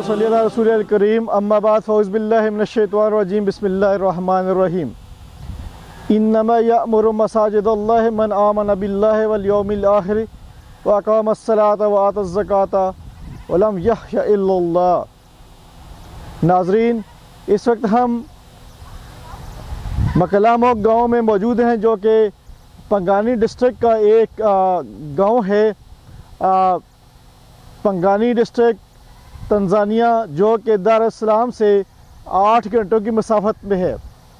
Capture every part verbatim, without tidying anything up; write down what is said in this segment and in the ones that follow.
सल्ली अला रसूलिल करीम अम्मा बाद फ़ौज़ बिल्लाहि मिनश शैतानिर रजीम बिस्मिल्लाहिर रहमानिर रहीम। इन्नमा यअमुरु मसाजिदल्लाहि मन आमन बिल्लाहि वल यौमिल आखिर व अक़ामस सलाता व आतज़ ज़काता व लम यख़्शा इल्लल्लाह। नाज़रीन, इस वक्त हम मकलामो गाँव में मौजूद हैं, जो कि पंगानी डिस्ट्रिक्ट का एक गांव है। आ, पंगानी डिस्ट्रिक्ट तंजानिया, जो कि दार एस सलाम से आठ घंटों की मसाफत में है।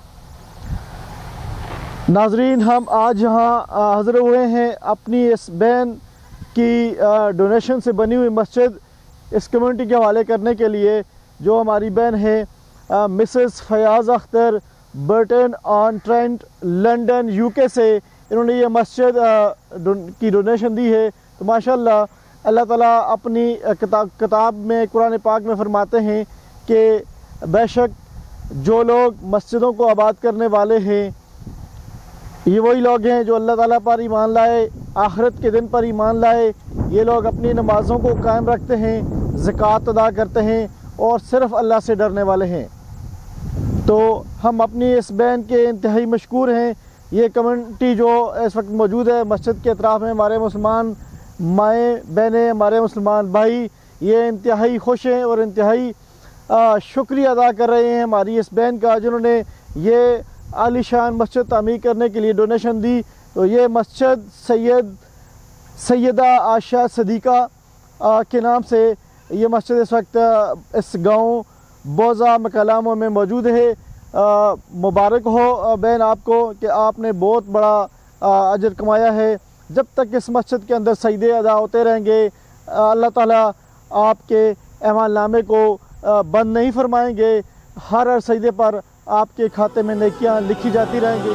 नाजरीन, हम आज यहाँ हाज़िर हुए हैं अपनी इस बहन की डोनेशन से बनी हुई मस्जिद इस कम्युनिटी के हवाले करने के लिए। जो हमारी बहन है Mrs Fayaz Akhtar Burton on Trent London UK से, इन्होंने ये मस्जिद की डोनेशन दी है। तो माशाल्लाह अल्लाह ताला अपनी किताब किताब में कुरान पाक में फरमाते हैं कि बेशक जो लोग मस्जिदों को आबाद करने वाले हैं, ये वही लोग हैं जो अल्लाह ताला पर ईमान लाए, आखिरत के दिन पर ईमान लाए। ये लोग अपनी नमाज़ों को कायम रखते हैं, ज़कात अदा करते हैं और सिर्फ़ अल्लाह से डरने वाले हैं। तो हम अपनी इस बहन के इंतहाई मशकूर हैं। ये कम्युनिटी जो इस वक्त मौजूद है मस्जिद के अतराफ़ में, हमारे मुसलमान माएँ बहनें, हमारे मुसलमान भाई, ये इंतहाई खुश हैं और इंतहाई शुक्रिया अदा कर रहे हैं हमारी इस बहन का, जिन्होंने ये आलीशान मस्जिद तामीर करने के लिए डोनेशन दी। तो ये मस्जिद सैयद सैयदा आशा सदीक़ा के नाम से ये मस्जिद इस वक्त इस गाँव बोज़ा मकलामों में मौजूद है। मुबारक हो बहन आपको कि आपने बहुत बड़ा अजर कमाया है। जब तक इस मस्जिद के अंदर सजदे अदा होते रहेंगे, अल्लाह ताला आपके अमालनामे को बंद नहीं फरमाएंगे। हर हर सजदे पर आपके खाते में नेकियां लिखी जाती रहेंगी।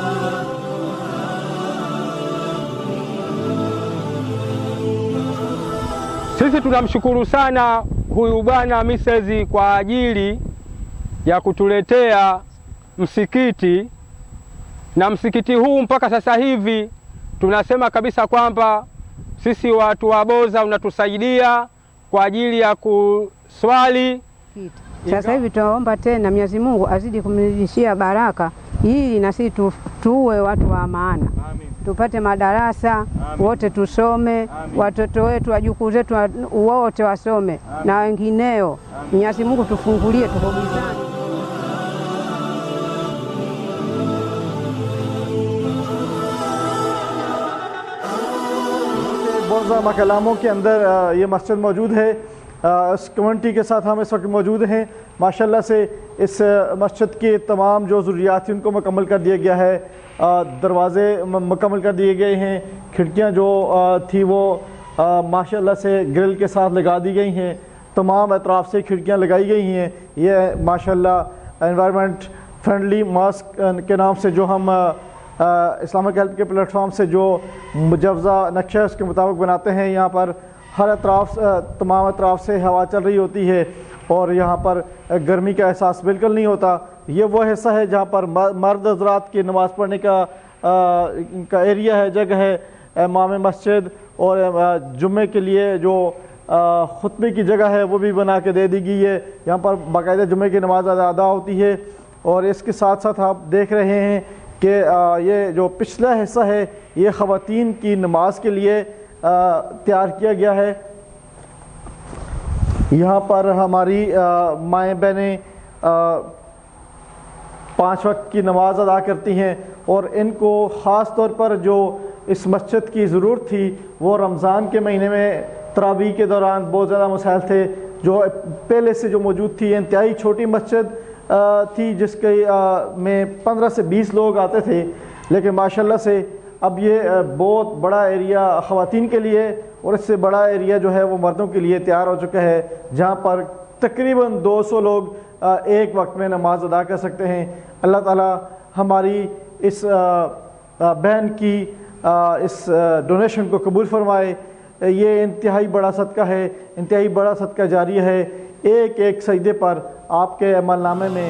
Sisi tunamshukuru sana huyu bwana Misezi kwa ajili ya kutuletea msikiti, na msikiti huu mpaka sasa hivi tunasema kabisa kwamba sisi watu wa Boza unatusaidia kwa ajili ya kuswali. Sasa hivi tunaomba tena Mwenyezi Mungu azidi kumrudishia baraka ili na sisi tu, tuwe watu wa maana. Amin. Tupate madarasa. Amin. Wote tusome. Amin. Watoto wetu wajukuu zetu wote wasome. Amin. Na wengineo. Mwenyezi Mungu tufungulie tukubizane. बोज़ा मकलामों के अंदर ये मस्जिद मौजूद है। इस community के साथ हम इस वक्त मौजूद हैं। माशाल्लाह से इस मस्जिद के तमाम जो ज़रूरियात थी उनको मुकम्मल कर दिया गया है। दरवाज़े मुकम्मल कर दिए गए हैं। खिड़कियां जो थी वो माशाल्लाह से ग्रिल के साथ लगा दी गई हैं। तमाम अतराफ़ से खिड़कियां लगाई गई हैं। ये माशाल्लाह एनवायरनमेंट फ्रेंडली मॉस्क के नाम से जो हम इस्लामिक हेल्प के प्लेटफॉर्म से जो मुजव्ज़ा नक्शा उसके मुताबिक बनाते हैं। यहाँ पर हर अतराफ़ तमाम अतराफ़ से हवा चल रही होती है और यहाँ पर गर्मी का एहसास बिल्कुल नहीं होता। ये वो हिस्सा है जहाँ पर मर्द हज़रात की नमाज़ पढ़ने का आ, का एरिया है, जगह है। इमाम मस्जिद और जुम्मे के लिए जो खुतबे की जगह है वो भी बना के दे दी गई है। यहाँ पर बाकायदा जुम्मे की नमाज़ अदा होती है। और इसके साथ साथ आप देख रहे हैं कि ये जो पिछला हिस्सा है ये ख़वातीन की नमाज के लिए तैयार किया गया है। यहाँ पर हमारी माएँ बहनें पाँच वक्त की नमाज अदा करती हैं और इनको ख़ास तौर पर जो इस मस्जिद की ज़रूरत थी वो रमज़ान के महीने में तरावी के दौरान बहुत ज़्यादा मसाइल थे। जो पहले से जो मौजूद थी, इंतहाई छोटी मस्जिद थी जिसके में पंद्रह से बीस लोग आते थे, लेकिन माशाल्लाह से अब ये बहुत बड़ा एरिया ख़वातीन के लिए और इससे बड़ा एरिया जो है वो मर्दों के लिए तैयार हो चुका है, जहाँ पर तकरीबन दो सौ लोग एक वक्त में नमाज अदा कर सकते हैं। अल्लाह ताला हमारी इस बहन की इस डोनेशन को कबूल फरमाए। ये इंतहाई बड़ा सदका है, इंतहाई बड़ा सदका जारी है। एक एक सजदे पर आपके अमलनामे में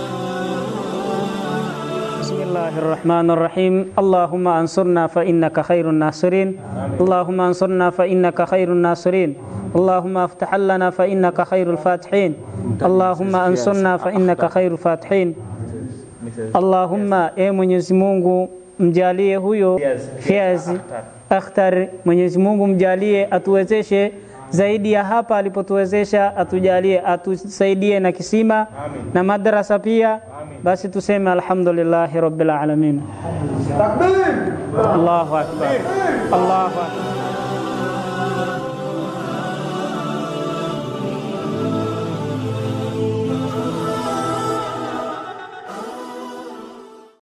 बिस्मिल्लाहिर्रहमानिर्रहीम अल्लाहुम्मा अंसुरना फ़इन्नका खैरुन नासिरीन अल्लाहुम्मा अंसुरना फ़इन्नका Khairun Nasirin اللهم افتح لنا فإنك خير الفاتحين اللهم انصرنا فإنك خير الفاتحين Allahumma e Mwenyezi Mungu mjalie huyo Fiazi Akhtar, Mwenyezi Mungu mjalie atuwezeshe zaidi ya hapa alipotuwezesha, atujalie atusaidie na kisima Amin. na madrasa pia Amin. Basi tuseme alhamdulillahi rabbil alamin. Takbir! Allahu akbar. Allahu akbar.